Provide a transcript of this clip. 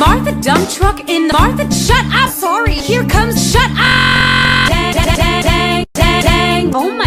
Martha dump truck in the Martha. Shut up! Sorry, here comes. Shut up! Dang, dang, dang, dang, dang. Oh my.